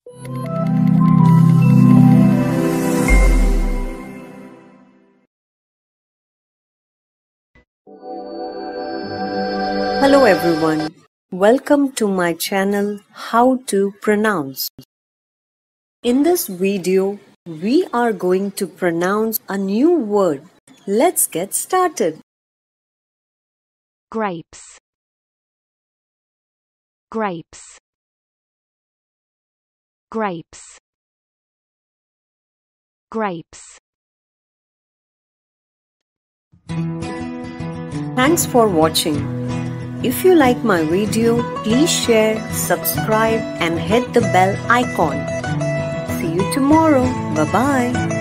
Hello everyone, welcome to my channel How to Pronounce. In this video, we are going to pronounce a new word. Let's get started. Grapes. Grapes. Grapes. Grapes. Thanks for watching. If you like my video, please share, subscribe and hit the bell icon. See you tomorrow. Bye-bye.